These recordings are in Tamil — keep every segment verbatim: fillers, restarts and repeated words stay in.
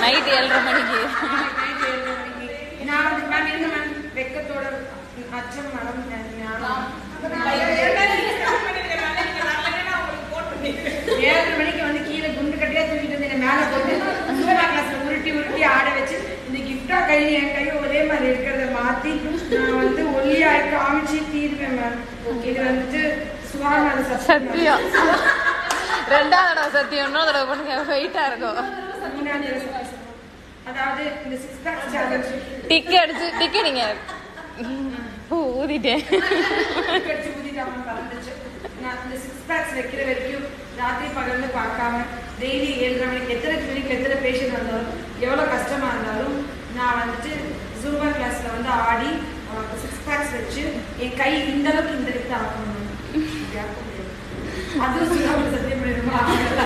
நைட் ஏழரை மணிக்கு நைட் ஏழரை மணிக்கு நான் வந்து மேம் இருங்க மேம் வெக்கத்தோட அச்சம் மரம் ஏழரை மணிக்கு வந்து கீழே குண்டு கட்டியா தூக்கிட்டு வந்து என்ன மேலே போட்டு சூப்பா கிளாஸ்ல உருட்டி உருட்டி ஆட வச்சு இந்த கிஃப்டா கை என் கை ஒரே மாதிரி இருக்கிறத மாத்தி நான் வந்து ஒல்லியா காமிச்சு தீர்வேன் மேம். இது வந்துட்டு சுவாமி சத்தியம் ரெண்டாவது தடவை சத்தியம் இன்னொரு தடவை பண்ணுங்க வெயிட்டா இருக்கும். அதாவது இந்த சிக்ஸ் பேக் சேலஞ்ச் டிக்கி அடிச்சு டிக்கி நீங்க ஊதிட்டேன் அடிச்சு ஊதிட்டாம பறந்துச்சு. நான் இந்த சிக்ஸ் பேக்ஸ் வைக்கிற வரைக்கும் ராத்திரி பகல்னு பார்க்காம டெய்லி ஏழரை மணிக்கு எத்தனை கிளினிக் எத்தனை பேஷண்ட் வந்தாலும் எவ்வளோ கஷ்டமா இருந்தாலும் நான் வந்துட்டு ஜூம்பா கிளாஸ்ல வந்து ஆடி சிக்ஸ் பேக்ஸ் வச்சு என் கை இந்த அளவுக்கு இந்த இடத்துல ஆக்கணும். அதுவும் சுகாமல் சத்தியம் பண்ணிடுமா?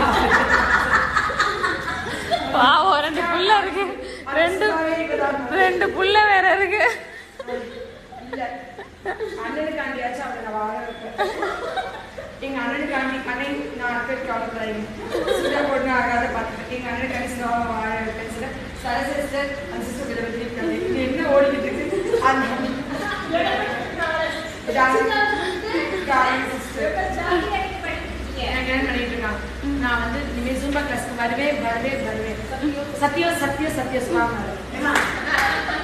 பாவம் ரெண்டு புள்ள இருக்கு ரெண்டு ரெண்டு புள்ள வேற இருக்கு. அண்ணனுக்காண்டியாச்சும் அவனை நான் வாழ வைப்பேன். எங்க அண்ணனுக்காண்டி அண்ணை நான் அக்கறை கவலைப்படாதீங்க சுதா போட்டு ஆகாத பார்த்துட்டு எங்க அண்ணனுக்காண்டி சுதாவை வாழ வைப்பேன். சில சர சிஸ்டர் அந்த சிஸ்டர் கிட்ட வச்சுருக்காங்க என்ன ஓடிக்கிட்டு இருக்கு அந்த பண்ணிட்டு இருக்காங்க. நான் வந்து இனிமேல் ஜூம்பா கிளாஸ்க்கு வருவே வருவே வருவேன். சத்தியம் சத்தியம் சத்தியம் சுவாமி